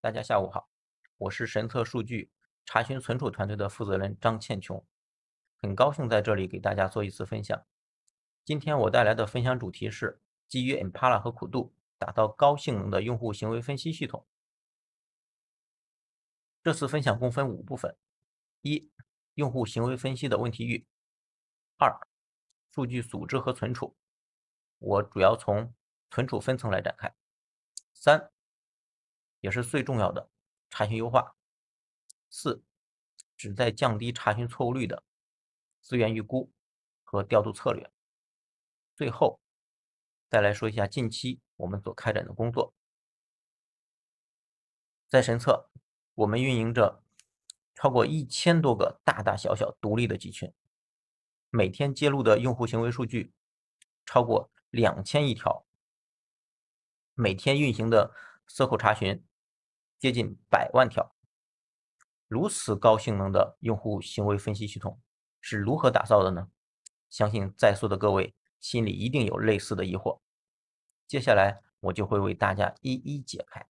大家下午好，我是神策数据查询存储团队的负责人张倩琼，很高兴在这里给大家做一次分享。今天我带来的分享主题是基于 Impala 和Kudu打造高性能的用户行为分析系统。这次分享共分5部分：一、用户行为分析的问题域；二、数据组织和存储，我主要从存储分层来展开；三、也是最重要的查询优化；四、旨在降低查询错误率的资源预估和调度策略。最后再来说一下近期我们所开展的工作。在神策，我们运营着超过1000多个大大小小独立的集群，每天揭露的用户行为数据超过2000亿条，每天运行的 SQL 查询接近100万条。如此高性能的用户行为分析系统是如何打造的呢？相信在座的各位心里一定有类似的疑惑，接下来我就会为大家一一解开。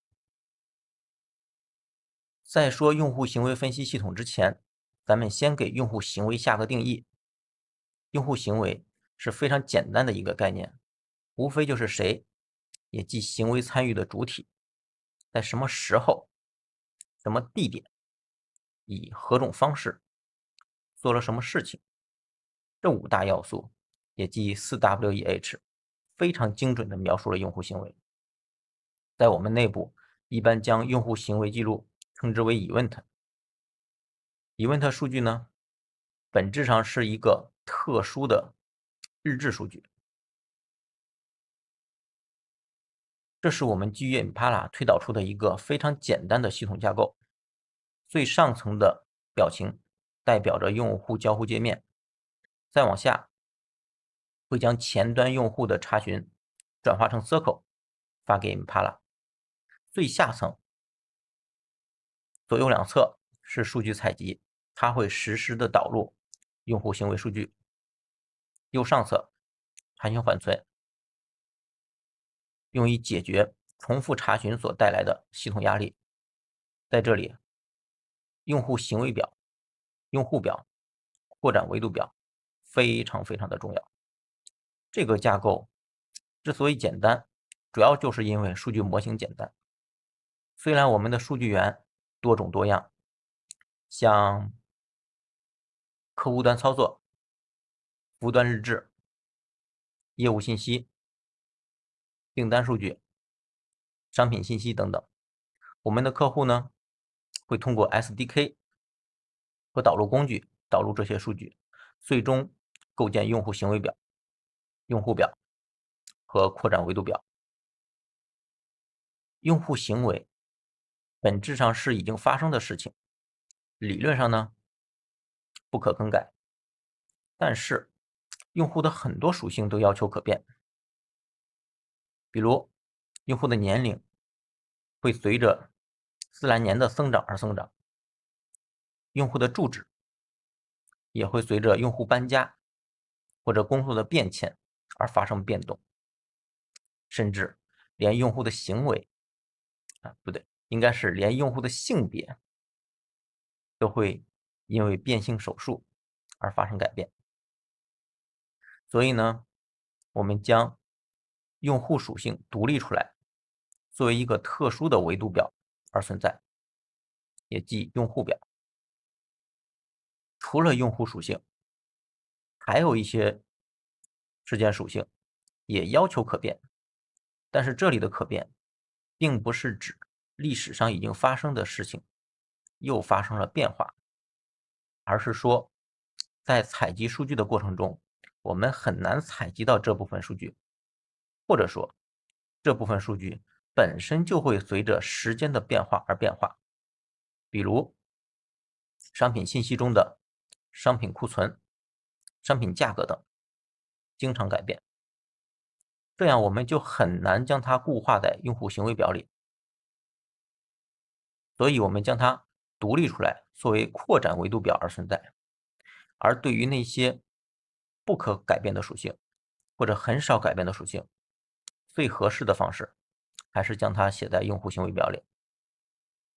在说用户行为分析系统之前，咱们先给用户行为下个定义。用户行为是非常简单的一个概念，无非就是谁，也即行为参与的主体，在什么时候、什么地点、以何种方式做了什么事情，这5大要素，也即4WEH，非常精准地描述了用户行为。在我们内部，一般将用户行为记录称之为 event。event 数据呢，本质上是一个特殊的日志数据。这是我们基于 Impala 推导出的一个非常简单的系统架构。最上层的表情代表着用户交互界面，再往下会将前端用户的查询转化成 SQL 发给 Impala。最下层左右两侧是数据采集，它会实时的导入用户行为数据。右上侧查询缓存，用于解决重复查询所带来的系统压力。在这里，用户行为表、用户表、扩展维度表非常的重要。这个架构之所以简单，主要就是因为数据模型简单。虽然我们的数据源多种多样，像客户端操作、服务端日志、业务信息、订单数据、商品信息等等，我们的客户呢会通过 SDK 和导入工具导入这些数据，最终构建用户行为表、用户表和扩展维度表。用户行为本质上是已经发生的事情，理论上呢不可更改，但是用户的很多属性都要求可变。比如用户的年龄会随着自然年的增长而增长，用户的住址也会随着用户搬家或者工作的变迁而发生变动，甚至连用户的行为不对，应该是连用户的性别都会因为变性手术而发生改变。所以呢，我们将用户属性独立出来，作为一个特殊的维度表而存在，也即用户表。除了用户属性，还有一些事件属性也要求可变，但是这里的可变并不是指历史上已经发生的事情又发生了变化，而是说在采集数据的过程中，我们很难采集到这部分数据，或者说这部分数据本身就会随着时间的变化而变化。比如商品信息中的商品库存、商品价格等经常改变，这样我们就很难将它固化在用户行为表里，所以我们将它独立出来，作为扩展维度表而存在。而对于那些不可改变的属性或者很少改变的属性，最合适的方式还是将它写在用户行为表里。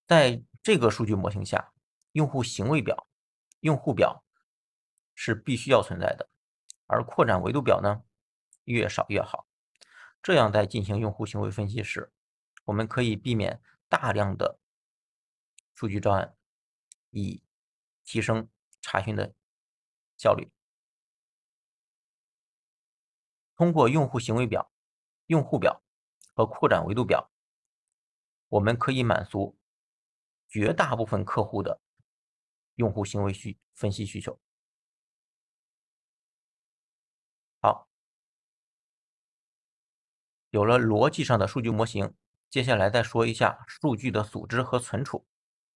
在这个数据模型下，用户行为表、用户表是必须要存在的，而扩展维度表呢，越少越好。这样在进行用户行为分析时，我们可以避免大量的数据照案，以提升查询的效率。通过用户行为表、用户表和扩展维度表，我们可以满足绝大部分客户的用户行为分析需求。好，有了逻辑上的数据模型，接下来再说一下数据的组织和存储。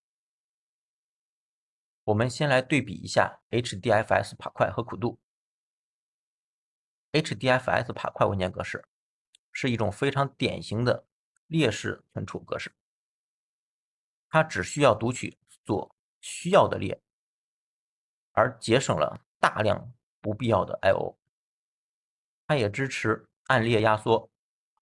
我们先来对比一下 HDFS 爬块和苦度。HDFS 爬块文件格式是一种非常典型的列式存储格式，它只需要读取所需要的列，而节省了大量不必要的 I/O。它也支持按列压缩。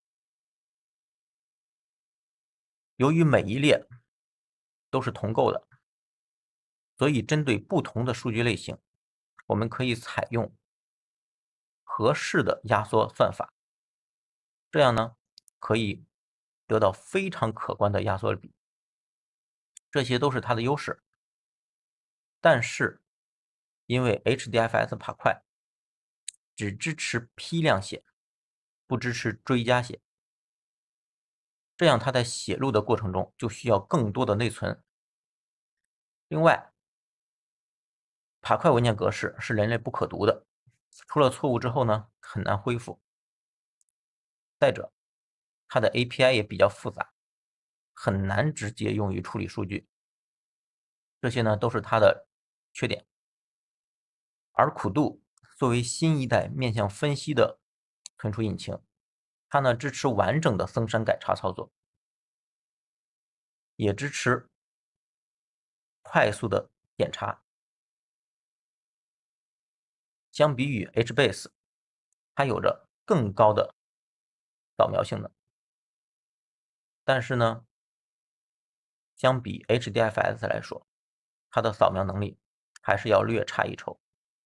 由于每一列都是同构的，所以针对不同的数据类型，我们可以采用合适的压缩算法，这样呢可以得到非常可观的压缩比。这些都是它的优势。但是因为 HDFS 爬块只支持批量写，不支持追加写，这样它在写入的过程中就需要更多的内存。另外，爬块文件格式是人类不可读的，出了错误之后呢，很难恢复。再者，它的 API 也比较复杂，很难直接用于处理数据。这些呢都是它的缺点。而苦度作为新一代面向分析的存储引擎，它呢支持完整的增删改查操作，也支持快速的检查。相比于 HBase， 它有着更高的扫描性能，但是呢，相比 HDFS 来说，它的扫描能力还是要略差一筹。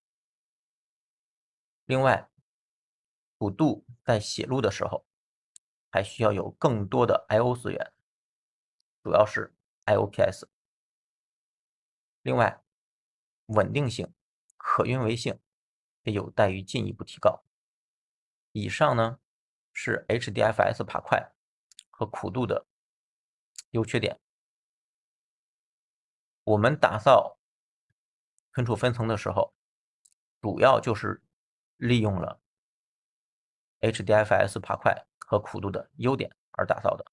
另外，苦度在写入的时候，还需要有更多的 I/O 资源，主要是 IOPS。另外，稳定性、可运维性也有待于进一步提高。以上呢是 HDFS 爬块和苦度的优缺点。我们打造存储分层的时候，主要就是利用了 HDFS 爬块和苦度的优点而打造的。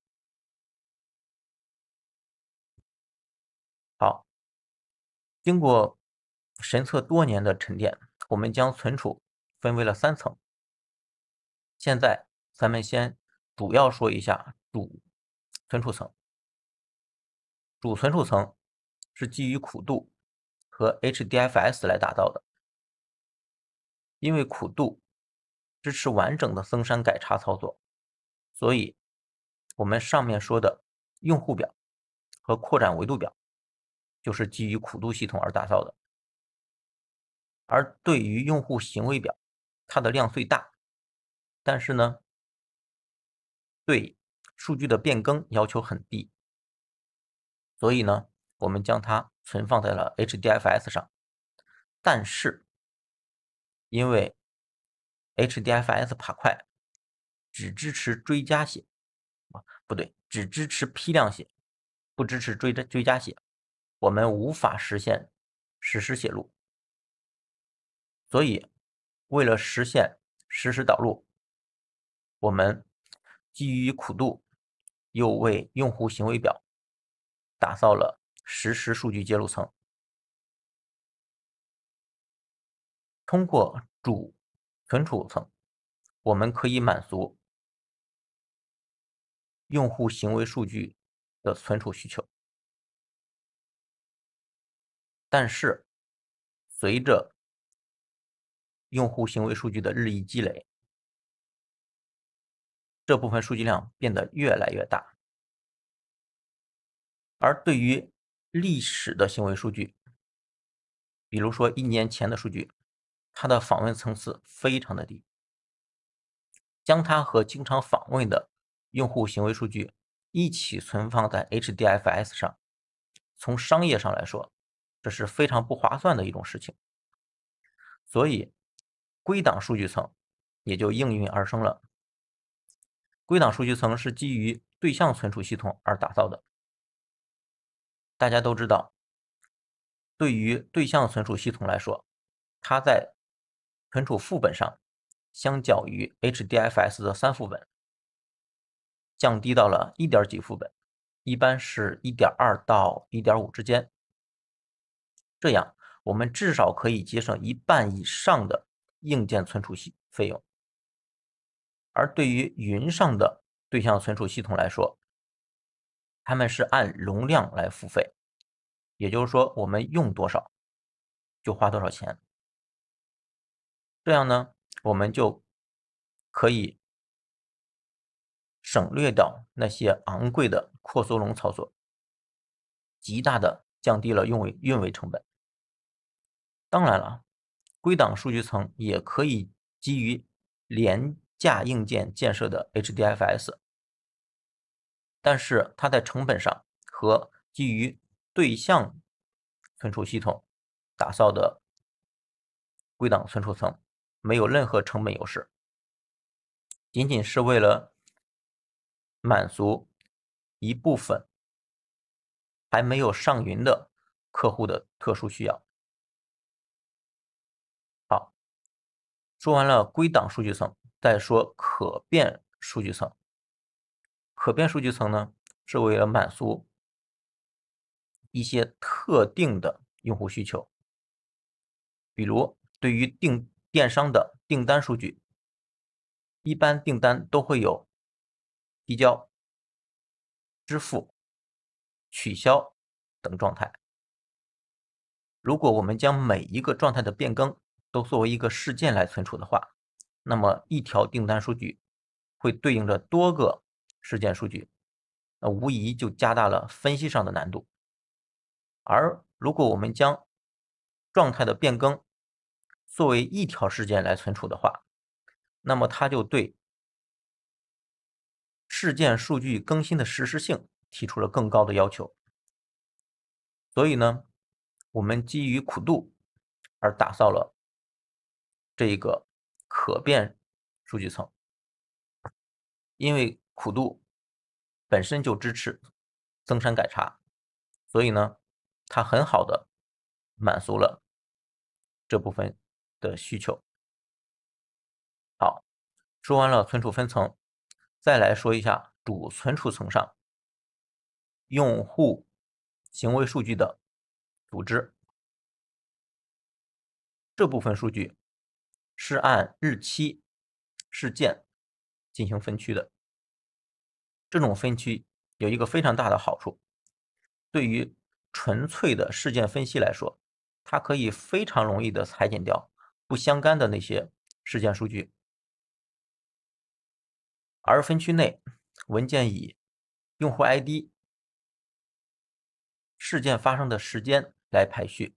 好，经过神策多年的沉淀，我们将存储分为了3层。现在咱们先主要说一下主存储层。主存储层是基于苦度和 HDFS 来打造的。因为苦度支持完整的增删改查操作，所以我们上面说的用户表和扩展维度表就是基于苦度系统而打造的。而对于用户行为表，它的量最大，但是呢，对数据的变更要求很低，所以呢，我们将它存放在了 HDFS 上。但是因为 HDFS 爬块只支持追加写，不对，只支持批量写，不支持追加写，我们无法实现实时写入。所以为了实现实时导入，我们基于苦度又为用户行为表打造了实时数据接入层。通过主存储层，我们可以满足用户行为数据的存储需求。但是随着用户行为数据的日益积累，这部分数据量变得越来越大。 而对于历史的行为数据，比如说1年前的数据，它的访问层次非常的低。将它和经常访问的用户行为数据一起存放在 HDFS 上，从商业上来说，这是非常不划算的一种事情。所以，归档数据层也就应运而生了。归档数据层是基于对象存储系统而打造的。大家都知道，对于对象存储系统来说，它在存储副本上，相较于 HDFS 的3副本，降低到了1点几副本，一般是1.2到1.5之间。这样，我们至少可以节省1半以上的硬件存储费用。而对于云上的对象存储系统来说，他们是按容量来付费，也就是说，我们用多少就花多少钱。这样呢，我们就可以省略掉那些昂贵的扩缩容操作，极大的降低了运维成本。当然了，归档数据层也可以基于廉价硬件建设的 HDFS， 但是它在成本上和基于对象存储系统打造的归档存储层没有任何成本优势，仅仅是为了满足一部分还没有上云的客户的特殊需要。好，说完了归档数据层，再说可变数据层。可变数据层呢，是为了满足一些特定的用户需求，比如对于电商的订单数据，一般订单都会有提交、支付、取消等状态。如果我们将每一个状态的变更都作为一个事件来存储的话，那么一条订单数据会对应着多个事件数据，那无疑就加大了分析上的难度。而如果我们将状态的变更作为一条事件来存储的话，那么它就对事件数据更新的实时性提出了更高的要求。所以呢，我们基于Kudu而打造了这个可变数据层。因为Kudu本身就支持增删改查，所以呢，它很好的满足了这部分的需求。好，说完了存储分层，再来说一下主存储层上用户行为数据的组织。这部分数据是按日期、事件进行分区的。这种分区有一个非常大的好处，对于纯粹的事件分析来说，它可以非常容易的裁剪掉不相干的那些事件数据。而分区内文件以用户 ID、事件发生的时间来排序，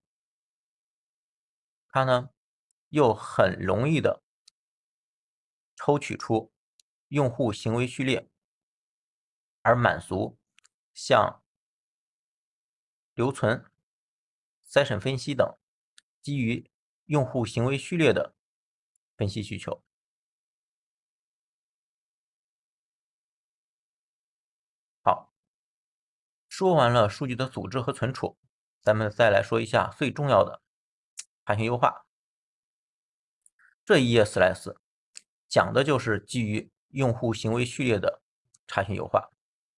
它呢又很容易的抽取出用户行为序列，而满足像留存、筛分析等基于用户行为序列的分析需求。好，说完了数据的组织和存储，咱们再来说一下最重要的查询优化。这一页 slice 讲的就是基于用户行为序列的查询优化。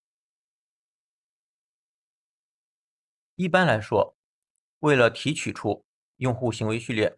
一般来说，为了提取出用户行为序列，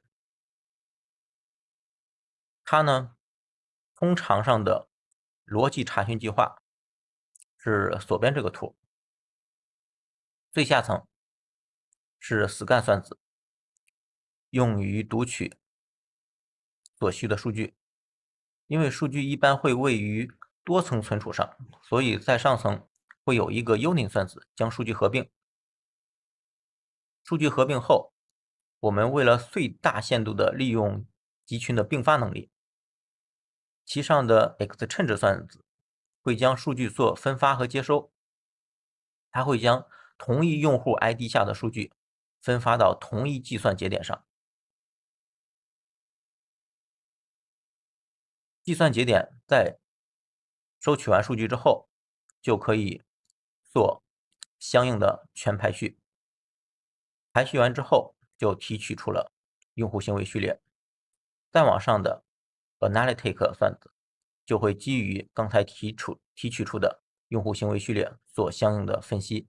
它呢通常上的逻辑查询计划是左边这个图，最下层是 scan 算子，用于读取所需的数据。因为数据一般会位于多层存储上，所以在上层会有一个 unit 算子将数据合并。数据合并后，我们为了最大限度的利用集群的并发能力，其上的 exchange 算子会将数据做分发和接收，它会将同一用户 ID 下的数据分发到同一计算节点上。计算节点在收取完数据之后，就可以做相应的全排序。排序完之后，就提取出了用户行为序列。再往上的 analytic 算子就会基于刚才提取出的用户行为序列做相应的分析。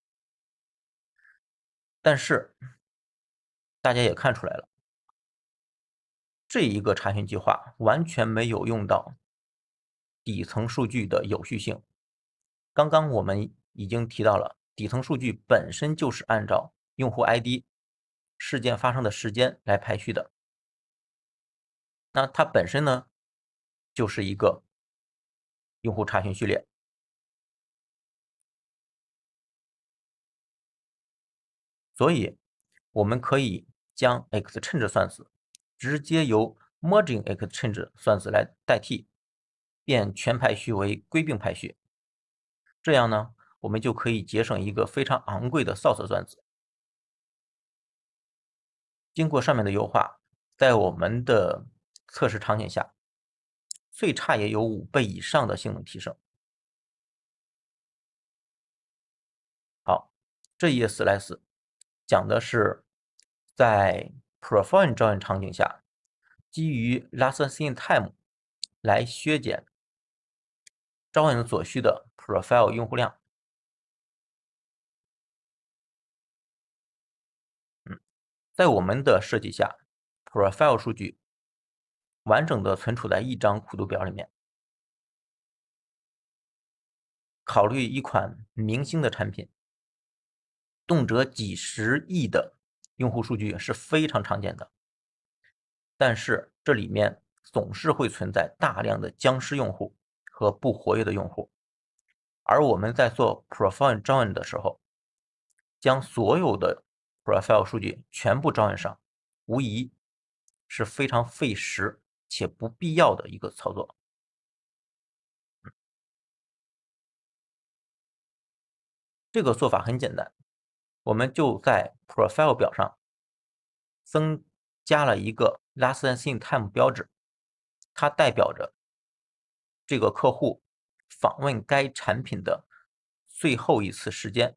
但是大家也看出来了，这一个查询计划完全没有用到底层数据的有序性。刚刚我们已经提到了，底层数据本身就是按照用户 ID 事件发生的时间来排序的。那它本身呢，就是一个用户查询序列。所以我们可以将 exchange 算子直接由 merging exchange 算子来代替，变全排序为归并排序。这样呢，我们就可以节省一个非常昂贵的 source 算子。经过上面的优化，在我们的测试场景下，最差也有5倍以上的性能提升。好，这一页slice讲的是在 perform join 场景下，基于 last seen time 来削减 join 所需的 profile 用户量。在我们的设计下 ，profile 数据完整的存储在一张库度表里面。考虑一款明星的产品，动辄几十亿的用户数据是非常常见的。但是这里面总是会存在大量的僵尸用户和不活跃的用户，而我们在做 profile join 的时候，将所有的 profile 数据全部 join 上，无疑是非常费时且不必要的一个操作。这个做法很简单，我们就在 profile 表上增加了一个 last seen time 标志，它代表着这个客户访问该产品的最后一次时间。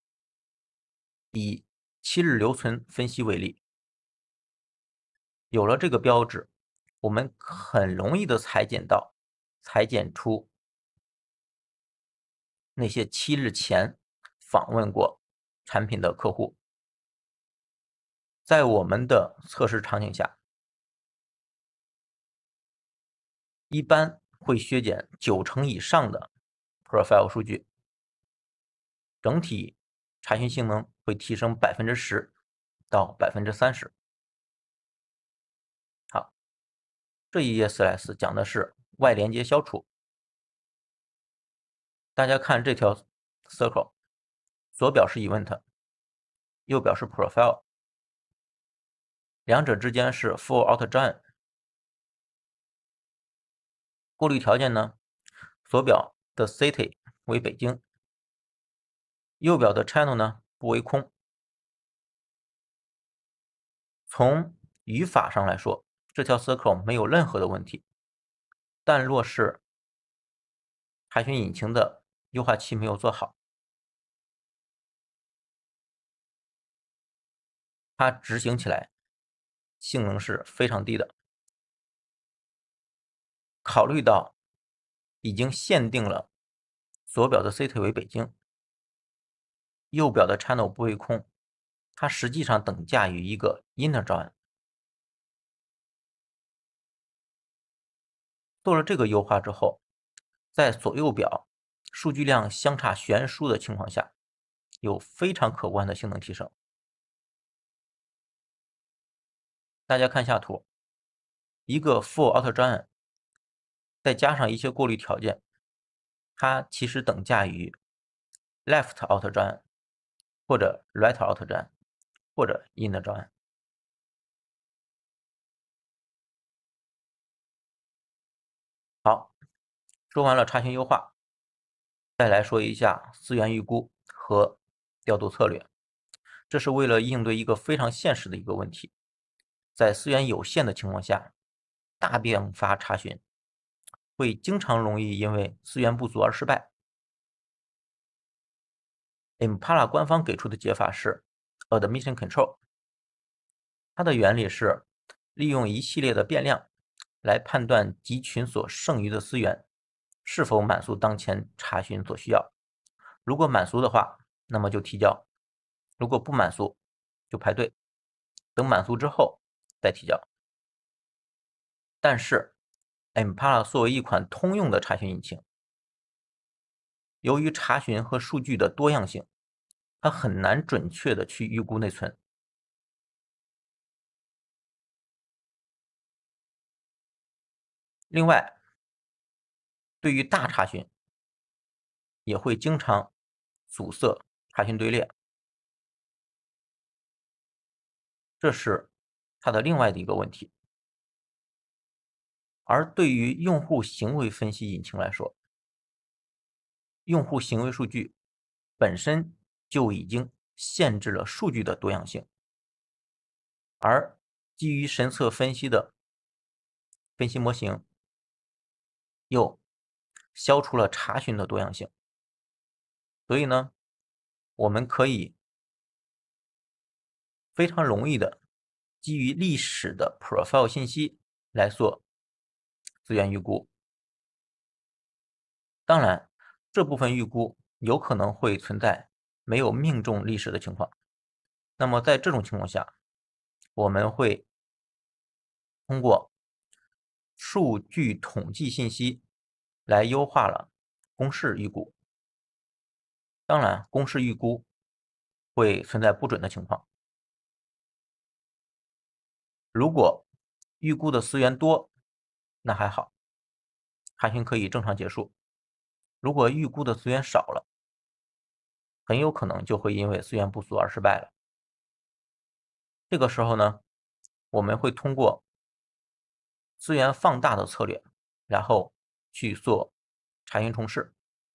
以7日留存分析为例，有了这个标志，我们很容易的裁剪出那些7日前访问过产品的客户。在我们的测试场景下，一般会削减90%以上的 profile 数据，整体查询性能会提升10%到30%。好，这一页slice讲的是外连接消除。大家看这条 circle， 左表是 event， 右表是 profile， 两者之间是 full out join。过滤条件呢，左表的 city 为北京，右表的 channel 呢不为空。从语法上来说，这条 circle 没有任何的问题，但若是查询引擎的优化器没有做好，它执行起来性能是非常低的。考虑到已经限定了左表的 city 为北京，右表的 channel 不为空，它实际上等价于一个 inner join。做了这个优化之后，在左右表数据量相差悬殊的情况下，有非常可观的性能提升。大家看下图，一个 full out join 再加上一些过滤条件，它其实等价于 left out 专案，或者 right out 专案，或者 in 的专案。好，说完了查询优化，再来说一下资源预估和调度策略。这是为了应对一个非常现实的一个问题，在资源有限的情况下，大变发查询会经常容易因为资源不足而失败。Impala 官方给出的解法是 Admission Control， 它的原理是利用一系列的变量来判断集群所剩余的资源是否满足当前查询所需要。如果满足的话，那么就提交；如果不满足，就排队，等满足之后再提交。但是 Impala 作为一款通用的查询引擎，由于查询和数据的多样性，它很难准确的去预估内存。另外，对于大查询，也会经常阻塞查询队列，这是它的另外的一个问题。而对于用户行为分析引擎来说，用户行为数据本身就已经限制了数据的多样性，而基于神策分析的分析模型又消除了查询的多样性。所以呢，我们可以非常容易的基于历史的 profile 信息来做资源预估。当然，这部分预估有可能会存在没有命中历史的情况。那么在这种情况下，我们会通过数据统计信息来优化了公式预估。当然，公式预估会存在不准的情况。如果预估的资源多，那还好，查询可以正常结束。如果预估的资源少了，很有可能就会因为资源不足而失败了。这个时候呢，我们会通过资源放大的策略，然后去做查询重试。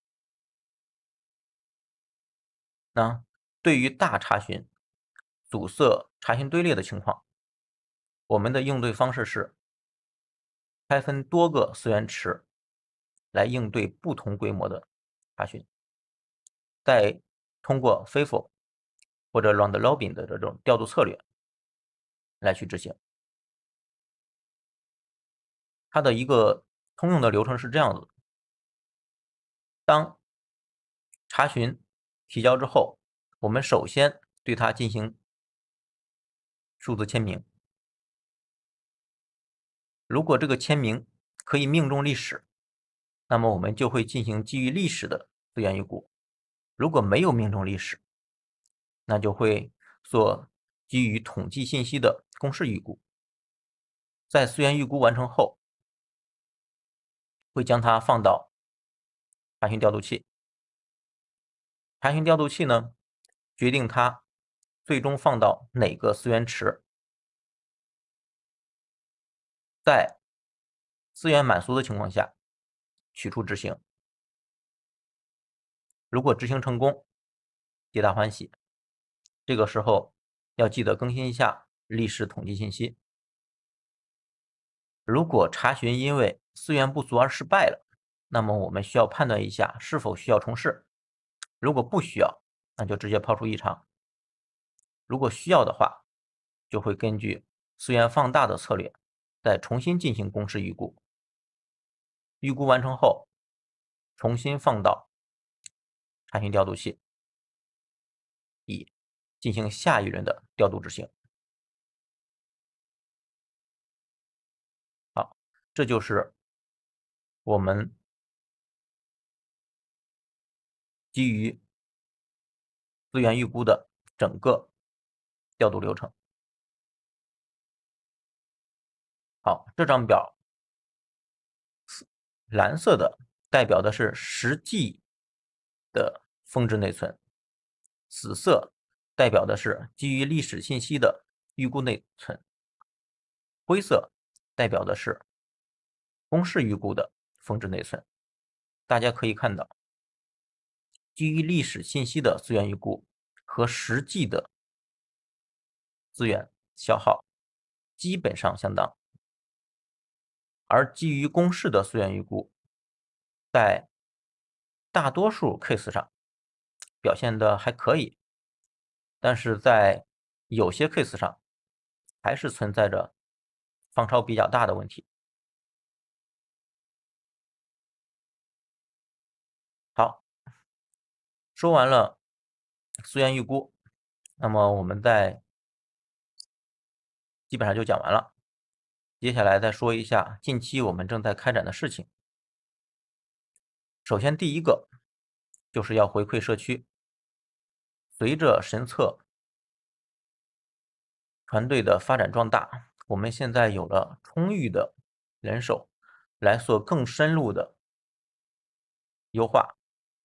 那对于大查询阻塞查询队列的情况，我们的应对方式是拆分多个资源池来应对不同规模的查询，再通过 FIFO 或者 round robin 的这种调度策略来去执行。它的一个通用的流程是这样子：当查询提交之后，我们首先对它进行数字签名。如果这个签名可以命中历史，那么我们就会进行基于历史的资源预估；如果没有命中历史，那就会做基于统计信息的公式预估。在资源预估完成后，会将它放到查询调度器。查询调度器呢，决定它最终放到哪个资源池，在资源满足的情况下取出执行。如果执行成功，皆大欢喜。这个时候要记得更新一下历史统计信息。如果查询因为资源不足而失败了，那么我们需要判断一下是否需要重试。如果不需要，那就直接抛出异常。如果需要的话，就会根据资源放大的策略再重新进行公式预估。预估完成后，重新放到查询调度器，以进行下一轮的调度执行。好，这就是我们基于资源预估的整个调度流程。好，这张表蓝色的代表的是实际的峰值内存，紫色代表的是基于历史信息的预估内存，灰色代表的是公式预估的峰值内存。大家可以看到，基于历史信息的资源预估和实际的资源消耗基本上相当，而基于公式的资源预估在大多数 case 上表现的还可以，但是在有些 case 上还是存在着方超比较大的问题。好，说完了资源预估，那么我们基本上就讲完了。接下来再说一下近期我们正在开展的事情。首先第一个就是要回馈社区，随着神策团队的发展壮大，我们现在有了充裕的人手来做更深入的优化。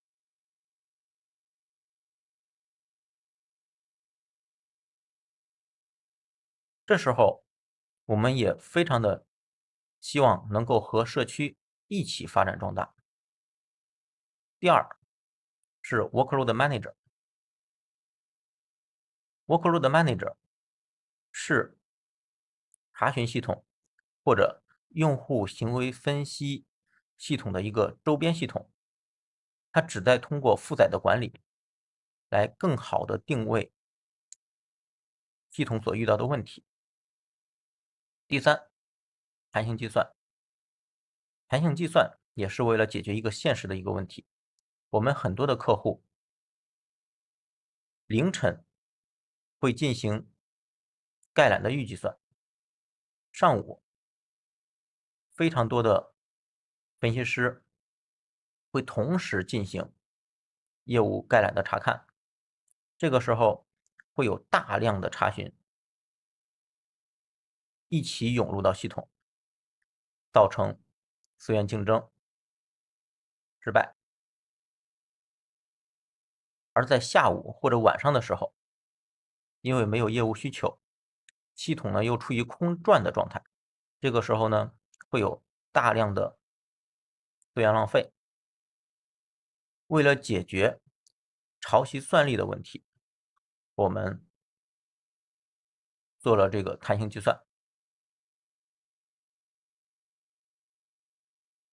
这时候我们也非常的希望能够和社区一起发展壮大。第二是 workload manager。workload manager 是查询系统或者用户行为分析系统的一个周边系统，它旨在通过负载的管理来更好的定位系统所遇到的问题。第三，弹性计算。弹性计算也是为了解决一个现实的一个问题。我们很多的客户凌晨会进行概览的预计算，上午非常多的分析师会同时进行业务概览的查看，这个时候会有大量的查询一起涌入到系统，造成资源竞争失败。而在下午或者晚上的时候，因为没有业务需求，系统呢又处于空转的状态，这个时候呢会有大量的资源浪费。为了解决潮汐算力的问题，我们做了这个弹性计算。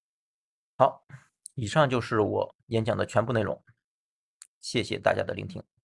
好，以上就是我演讲的全部内容，谢谢大家的聆听。